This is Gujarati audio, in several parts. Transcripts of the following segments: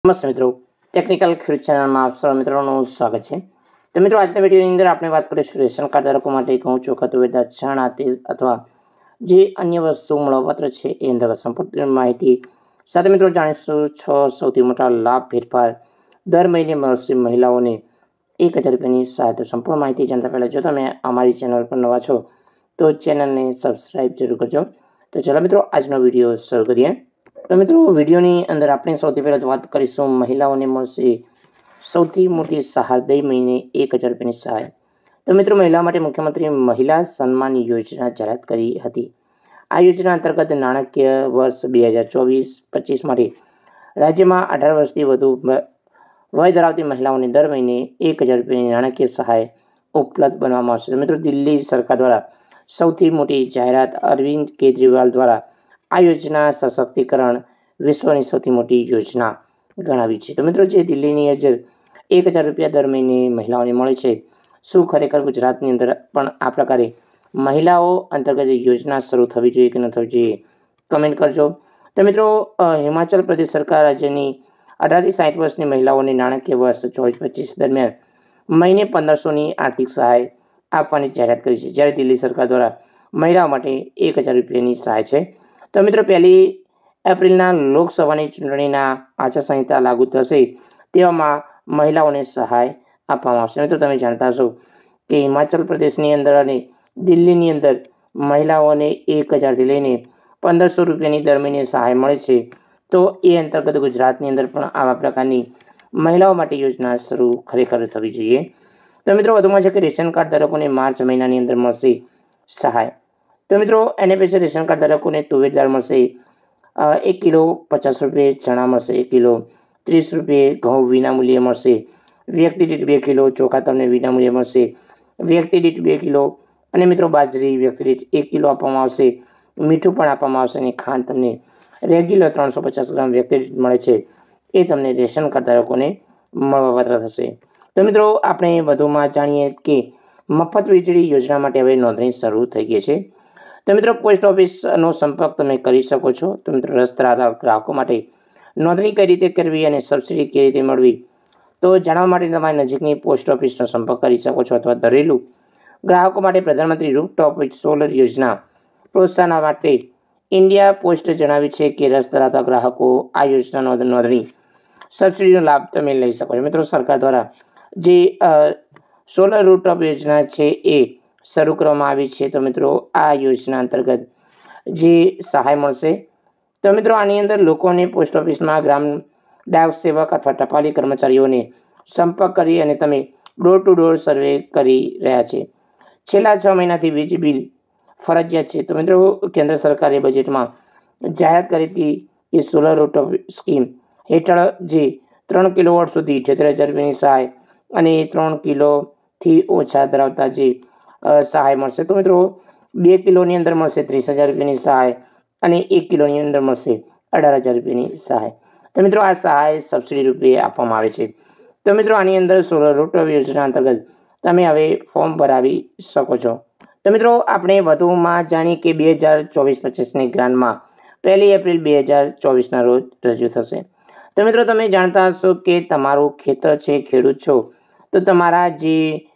નમસ્તે મિત્રો, ટેકનિકલ ખેડૂત ચેનલમાં આપ સૌ મિત્રોનું સ્વાગત છે। તો મિત્રો, આજના વિડીયોની અંદર આપણે વાત કરીશું રેશન કાર્ડ ધારકો માટે ઘઉં, ચોખા, તુવેર, ચણા, તેલ અથવા જે અન્ય વસ્તુ મળવાપાત્ર છે એ અંતર્ગત સંપૂર્ણ માહિતી સાથે મિત્રો જાણીશું 6 સૌથી મોટા લાભ ફેરફાર દર મહિને મળશે મહિલાઓને 1000 રૂપિયાની સહાય। તો સંપૂર્ણ માહિતી જાણતા પહેલાં જો તમે અમારી ચેનલ પર નવા છો તો ચેનલને સબસ્ક્રાઈબ જરૂર કરજો। તો ચાલો મિત્રો, આજનો વિડીયો શરૂ કરીએ। તો મિત્રો, વિડીયોની અંદર આપણે સૌથી પહેલાં વાત કરીશું મહિલાઓને મળશે સૌથી મોટી સહાય, દર મહિને 1000 રૂપિયાની સહાય। તો મિત્રો, મહિલાઓ માટે મુખ્યમંત્રી મહિલા સન્માન યોજના જાહેરાત કરી હતી। આ યોજના અંતર્ગત નાણાકીય વર્ષ 2024-25 માટે રાજ્યમાં 18 વર્ષથી વધુ વય ધરાવતી મહિલાઓને દર મહિને 1000 રૂપિયાની નાણાકીય સહાય ઉપલબ્ધ બનાવવામાં આવશે। મિત્રો, દિલ્હી સરકાર દ્વારા સૌથી મોટી જાહેરાત અરવિંદ કેજરીવાલ દ્વારા આ યોજના સશક્તિકરણ વિશ્વની સૌથી મોટી યોજના ગણાવી છે। તો મિત્રો, જે દિલ્હીની અંદર 1000 રૂપિયા દર મહિને મહિલાઓને મળે છે, શું ખરેખર ગુજરાતની અંદર પણ આ પ્રકારે મહિલાઓ અંતર્ગત યોજના શરૂ થવી જોઈએ કે ન થવી જોઈએ? કમેન્ટ કરજો। તો મિત્રો, હિમાચલ પ્રદેશ સરકાર રાજ્યની 18 થી 60 વર્ષની મહિલાઓને નાણાકીય વર્ષ 24-25 દરમિયાન મહિને 1500ની આર્થિક સહાય આપવાની જાહેરાત કરી છે, જ્યારે દિલ્હી સરકાર દ્વારા મહિલાઓ માટે 1000 રૂપિયાની સહાય છે। તો મિત્રો, 1 એપ્રિલના લોકસભાની ચૂંટણીના આચારસંહિતા લાગુ થશે તેવામાં મહિલાઓને સહાય આપવામાં આવશે। મિત્રો, તમે જાણતા હશો કે હિમાચલ પ્રદેશની અંદર અને દિલ્હીની અંદર મહિલાઓને 1000થી લઈને 1500 રૂપિયાની દર મહિને સહાય મળે છે। તો એ અંતર્ગત ગુજરાતની અંદર પણ આવા પ્રકારની મહિલાઓ માટે યોજના શરૂ ખરેખર થવી જોઈએ। તો મિત્રો, વધુમાં છે કે રેશન કાર્ડ ધારકોને માર્ચ મહિનાની અંદર મળશે સહાય। તો મિત્રો, એને પછી રેશન કાર્ડ ધારકોને તુવેર દાળ મળશે 1 કિલો 50 રૂપિયે, ચણા મળશે 1 કિલો 30 રૂપિયે, ઘઉં વિનામૂલ્યે મળશે, વ્યક્તિ દીઠ 2 કિલો, ચોખા તમને વિનામૂલ્યે મળશે વ્યક્તિ દીઠ 2 કિલો, અને મિત્રો બાજરી વ્યક્તિ દીઠ 1 કિલો આપવામાં આવશે, મીઠું પણ આપવામાં આવશે, અને ખાંડ તમને રેગ્યુલર 350 ગ્રામ વ્યક્તિ દીઠ મળે છે, એ તમને રેશન કાર્ડ ધારકોને મળવાપાત્ર થશે। તો મિત્રો, આપણે વધુમાં જાણીએ કે મફત વીજળી યોજના માટે હવે નોંધણી શરૂ થઈ ગઈ છે। તો મિત્રો, પોસ્ટ ઓફિસનો સંપર્ક તમે કરી શકો છો। તો મિત્રો, રસ ધરાવતા ગ્રાહકો માટે નોંધણી કઈ રીતે કરવી અને સબસિડી કઈ રીતે મળવી, તો જાણવા માટે તમારી નજીકની પોસ્ટ ઓફિસનો સંપર્ક કરી શકો છો। અથવા ઘરેલું ગ્રાહકો માટે પ્રધાનમંત્રી રૂફટોપ સોલર યોજના પ્રોત્સાહન માટે ઇન્ડિયા પોસ્ટ જણાવ્યું છે કે રસ ધરાવતા ગ્રાહકો આ યોજનાનો નોંધણી સબસિડીનો લાભ તમે લઈ શકો છો। મિત્રો, સરકાર દ્વારા જે સોલર રૂફટોપ યોજના છે એ શરૂ કરવામાં આવી છે। તો મિત્રો, આ યોજના અંતર્ગત જે સહાય મળશે, તો મિત્રો આની અંદર લોકોને પોસ્ટ ઓફિસમાં ગ્રામ ડાક સેવક અથવા ટપાલી કર્મચારીઓને સંપર્ક કરી અને તમે ડોર ટુ ડોર સર્વે કરી રહ્યા છે। છેલ્લા 6 મહિનાથી વીજ બિલ ફરજિયાત છે। તો મિત્રો, કેન્દ્ર સરકારે બજેટમાં જાહેરાત કરી હતી કે સોલર રૂફટોપ સ્કીમ હેઠળ જે 3 કિલોવોટ સુધી 78,000 રૂપિયાની સહાય અને 3 કિલોથી ઓછા ધરાવતા જે સહાય મળશે। તો મિત્રો, 2 કિલોની અંદર મળશે 30,000 રૂપિયાની સહાય અને 1 કિલોની અંદર મળશે 18,000 રૂપિયાની સહાય। તો મિત્રો, આ સહાય સબસિડી રૂપે આપવામાં આવે છે। તો મિત્રો, આની અંદર સોલર રૂફટોપ યોજના અંતર્ગત તમે હવે ફોર્મ ભરાવી શકો છો। તો મિત્રો, આપણે વધુમાં જાણીએ કે 2024-25ની ગ્રાન્ટમાં 1 એપ્રિલ 2024ના રોજ રજૂ થશે। તો મિત્રો, તમે જાણતા હશો કે તમારું ખેતર છે, ખેડૂત છો, તો તમારા જે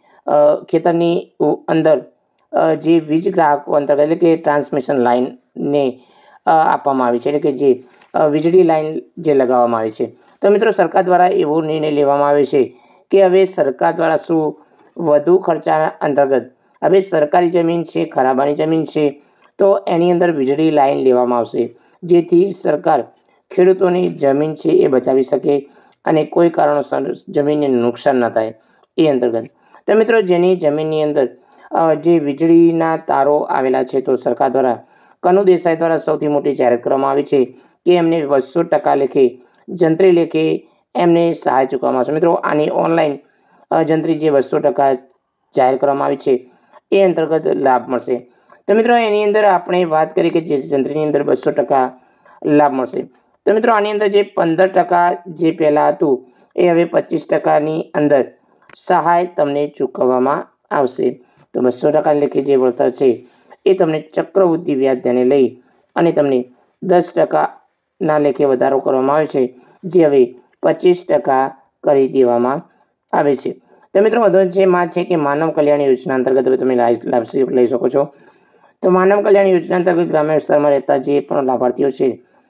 ખેતરની અંદર જે વીજ ગ્રાહકો અંતર્ગત એટલે કે ટ્રાન્સમિશન લાઇનને આપવામાં આવી છે, એટલે કે જે વીજળી લાઇન જે લગાવવામાં આવી છે। તો મિત્રો, સરકાર દ્વારા એવો નિર્ણય લેવામાં આવ્યો છે કે હવે સરકાર દ્વારા શું વધુ ખર્ચા અંતર્ગત હવે સરકારી જમીન છે, ખરાબાની જમીન છે, તો એની અંદર વીજળી લાઇન લેવામાં આવશે, જેથી સરકાર ખેડૂતોની જમીન છે એ બચાવી શકે અને કોઈ કારણોસર જમીનને નુકસાન ન થાય એ અંતર્ગત। તો મિત્રો, જેની જમીનની અંદર જે વીજળીના તારો આવેલા છે, તો સરકાર દ્વારા કનુ દેસાઈ દ્વારા સૌથી મોટી જાહેરાત કરવામાં આવી છે કે એમને 200% લેખે જંત્રી લેખે એમને સહાય ચૂકવવામાં આવશે। મિત્રો, આની ઓનલાઈન જંત્રી જે 200% જાહેર કરવામાં આવી છે એ અંતર્ગત લાભ મળશે। તો મિત્રો, એની અંદર આપણે વાત કરીએ કે જે જંત્રીની અંદર 200% લાભ મળશે। તો મિત્રો, આની અંદર જે 15% જે પહેલાં હતું એ હવે 25%ની અંદર સહાય તમને ચૂકવવામાં આવશે। તો 200% લેખે જે વળતર છે એ તમને ચક્રવૃદ્ધિ વ્યાજ ધ્યાને લઈ અને તમને 10%ના લેખે વધારો કરવામાં આવે છે, જે હવે 25% કરી દેવામાં આવે છે। તો મિત્રો વધુ જેમાં છે કે માનવ કલ્યાણ યોજના અંતર્ગત હવે તમે લાભ લઈ શકો છો। તો માનવ કલ્યાણ યોજના અંતર્ગત ગ્રામ્ય વિસ્તારમાં રહેતા જે પણ લાભાર્થીઓ છે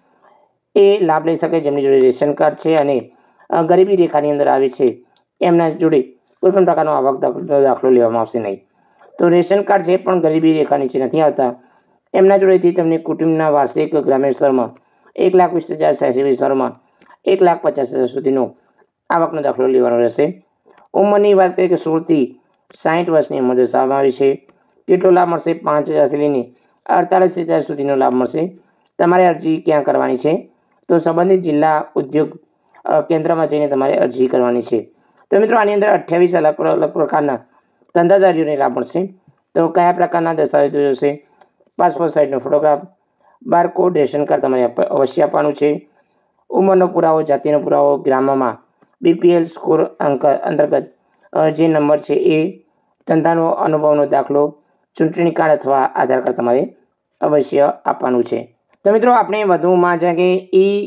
એ લાભ લઈ શકે, જેમની જોડે રેશન કાર્ડ છે અને ગરીબી રેખાની અંદર આવે છે, એમના જોડે કોઈ પણ પ્રકારનો આવક દાખલો લેવામાં આવશે નહીં। તો રેશન કાર્ડ જે પણ ગરીબી રેખા નીચે નથી આવતા એમના જોડેથી તમને કુટુંબના વાર્ષિક ગ્રામ્ય વિસ્તારમાં 1,20,000 શહેરી વિસ્તારમાં 1,50,000 સુધીનો આવકનો દાખલો લેવાનો રહેશે। ઉંમરની વાત કરીએ કે 16 થી 60 વર્ષની ઉંમર દર્શાવવામાં આવી છે। કેટલો લાભ મળશે? 5,000થી લઈને 48,000 સુધીનો લાભ મળશે। તમારે અરજી ક્યાં કરવાની છે? તો સંબંધિત જિલ્લા ઉદ્યોગ કેન્દ્રમાં જઈને તમારે અરજી કરવાની છે। તો મિત્રો આની અંદર 28 અલગ પ્રકારના ધંધાદારીઓને લાભ મળશે। તો કયા પ્રકારના દસ્તાવેજો જોશે? પાસપોર્ટ સાઇઝનો ફોટોગ્રાફ, બારકોડ, રેશન કાર્ડ તમારે અવશ્ય આપવાનું છે। ઉંમરનો પુરાવો, જાતિનો પુરાવો, ગ્રામમાં BPL સ્કોર અંતર્ગત જે નંબર છે એ, ધંધાનો અનુભવનો દાખલો, ચૂંટણી કાર્ડ અથવા આધાર કાર્ડ તમારે અવશ્ય આપવાનું છે। તો મિત્રો આપણે વધુમાં છે કે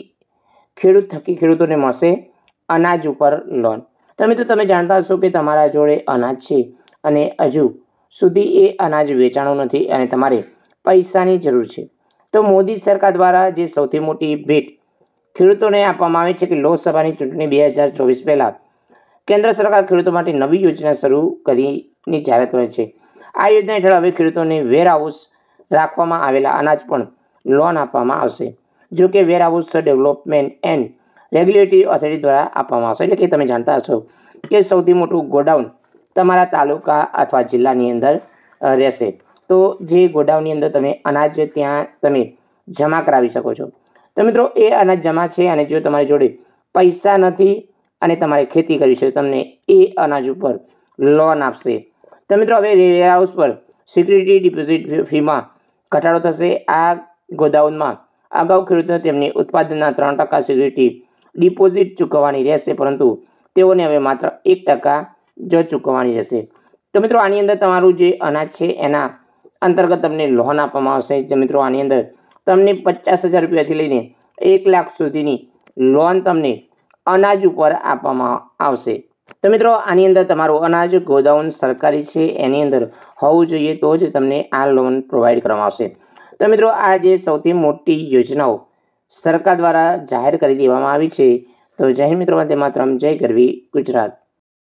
ખેડૂત થકી ખેડૂતોને મળશે અનાજ ઉપર લોન। તો મિત્રો તમે જાણતા હશો કે તમારા જોડે અનાજ છે અને હજુ સુધી એ અનાજ વેચાણું નથી અને તમારે પૈસાની જરૂર છે, તો મોદી સરકાર દ્વારા જે સૌથી મોટી ભેટ ખેડૂતોને આપવામાં આવે છે કે લોકસભાની ચૂંટણી 2024 પહેલાં કેન્દ્ર સરકાર ખેડૂતો માટે નવી યોજના શરૂ કરીને જાહેરાત કરે છે। આ યોજના હેઠળ હવે ખેડૂતોને વેરહાઉસ રાખવામાં આવેલા અનાજ પણ લોન આપવામાં આવશે। જો કે warehouse development and regulatory authority દ્વારા આપવામાં આવશે। એટલે કે તમે જાણતા હશો કે સૌથી મોટું ગોડાઉન તમારા તાલુકા અથવા જિલ્લાની અંદર રહેશે। તો જે ગોડાઉનની અંદર તમે અનાજ ત્યાં તમે જમા કરાવી શકો છો। તો મિત્રો એ અનાજ જમા છે અને જો તમારી જોડે પૈસા નથી અને તમારે ખેતી કરવી છે, તમને એ અનાજ ઉપર લોન આપશે। તો મિત્રો હવે વેરહાઉસ પર સિક્યુરિટી ડિપોઝિટ ફીમાં ઘટાડો થશે। આ ગોડાઉનમાં અગાઉ ખેડૂતોને તેમની ઉત્પાદનના 3% સિક્યુરિટી ડિપોઝિટ ચૂકવવાની રહેશે, પરંતુ તેઓને હવે માત્ર 1% જ ચૂકવવાની રહેશે। તો મિત્રો આની અંદર તમારું જે અનાજ છે એના અંતર્ગત તમને લોન આપવામાં આવશે। તો મિત્રો આની અંદર તમને 50,000 રૂપિયાથી લઈને 1 લાખ સુધીની લોન તમને અનાજ ઉપર આપવામાં આવશે। તો મિત્રો આની અંદર તમારું અનાજ ગોડાઉન સરકારી છે એની અંદર હોવું જોઈએ તો જ તમને આ લોન પ્રોવાઈડ કરવામાં આવશે। તો મિત્રો આ જે સૌથી મોટી યોજનાઓ સરકાર દ્વારા જાહેર કરી દેવામાં આવી છે। તો જય હિન્દ મિત્રો, વંદે માતરમ, જય ગરવી ગુજરાત।